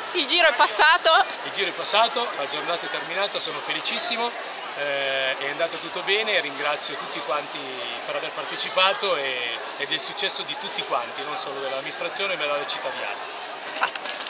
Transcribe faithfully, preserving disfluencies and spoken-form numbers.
Il giro è passato. Il giro è passato, la giornata è terminata, sono felicissimo, eh, è andato tutto bene, ringrazio tutti quanti per aver partecipato e, e del successo di tutti quanti, non solo dell'amministrazione ma della città di Asti. Grazie.